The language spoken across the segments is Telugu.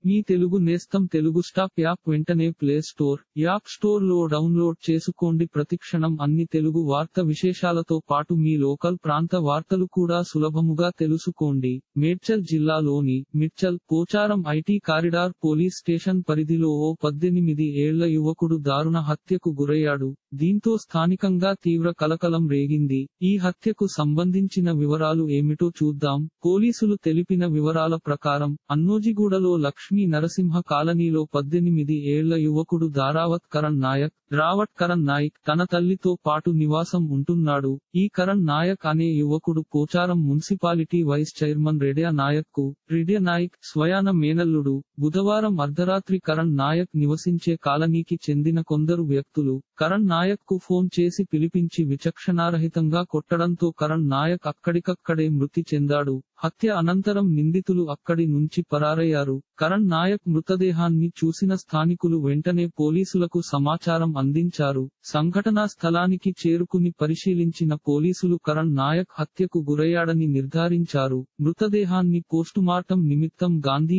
మీ తెలుగు నేస్తం తెలుగు స్టాప్ యాప్ వెంటనే ప్లే స్టోర్, యాప్ స్టోర్ లో డౌన్లోడ్ చేసుకోండి. ప్రతిక్షణం అన్ని తెలుగు వార్త విశేషాలతో పాటు మీ లోకల్ ప్రాంత వార్తలు కూడా సులభముగా తెలుసుకోండి. మేడ్చల్ జిల్లాలోని Medchal, Pocharam IT corridor police station పరిధిలో ఓ 18 ఏళ్ల యువకుడు దారుణ హత్యకు గురయ్యాడు. దీంతో స్థానికంగా తీవ్ర కలకలం రేగింది. ఈ హత్యకు సంబంధించిన వివరాలు ఏమిటో చూద్దాం. పోలీసులు తెలిపిన వివరాల ప్రకారం అన్నోజిగూడలో లక్ష్మీ నరసింహ కాలనీలో 18 ఏళ్ల యువకుడు దారావత్ కరణ్ నాయక్ తన తల్లితో పాటు నివాసం ఉంటున్నాడు. ఈ కరణ్ నాయక్ అనే యువకుడు Pocharam municipality vice chairman Redya Nayak స్వయాన మేనల్లుడు. బుధవారం అర్ధరాత్రి కరణ్ నాయక్ నివసించే కాలనీకి చెందిన కొందరు వ్యక్తులు కరణ్ నాయక్ కు ఫోన్ చేసి పిలిపించి విచక్షణారహితంగా కొట్టడంతో కరణ్ నాయక్ అక్కడికక్కడే మృతి చెందాడు. హత్య అనంతరం నిందితులు అక్కడి నుంచి పరారయ్యారు. కరణ్ నాయక్ మృతదేహాన్ని చూసిన స్థానికులు వెంటనే పోలీసులకు సమాచారం అందించారు. సంఘటనా స్థలానికి చేరుకుని పరిశీలించిన పోలీసులు కరణ్ నాయక్ హత్యకు గురయ్యాడని నిర్ధారించారు. మృతదేహాన్ని పోస్టుమార్టం నిమిత్తం గాంధీ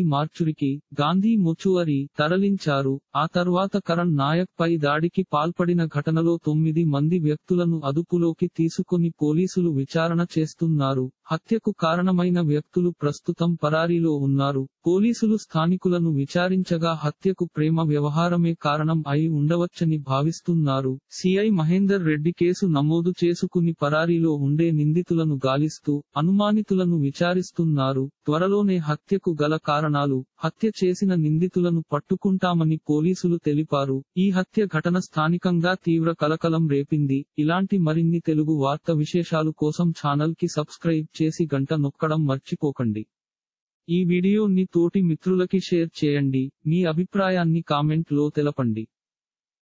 మొచువరీ తరలించారు. ఆ తర్వాత కరణ్ నాయక్ పై దాడికి పాల్పడిన ఘటనలో 9 మంది వ్యక్తులను అదుపులోకి తీసుకొని పోలీసులు విచారణ చేస్తున్నారు. హత్యకు కారణమైన వ్యక్తులు ప్రస్తుతం పరారీలో ఉన్నారు. పోలీసులు స్థానికులను విచారించగా హత్యకు ప్రేమ వ్యవహారమే కారణం అయి ఉండవచ్చని భావిస్తున్నారు. సిఐ మహేందర్ రెడ్డి కేసు నమోదు చేసుకుని పరారీలో ఉండే నిందితులను గాలిస్తూ అనుమానితులను విచారిస్తున్నారు. త్వరలోనే హత్యకు గల కారణాలు, హత్య చేసిన నిందితులను పట్టుకుంటామని పోలీసులు తెలిపారు. ఈ హత్య ఘటన స్థానికంగా తీవ్ర కలకలం రేపింది. ఇలాంటి మరిన్ని తెలుగు వార్త విశేషాలు కోసం ఛానల్ కి సబ్స్క్రైబ్ చేసి గంట నొక్కడం మర్చిపోకండి. ఈ వీడియోని తోటి మిత్రులకి షేర్ చేయండి. మీ అభిప్రాయాన్ని కామెంట్ లో తెలపండి.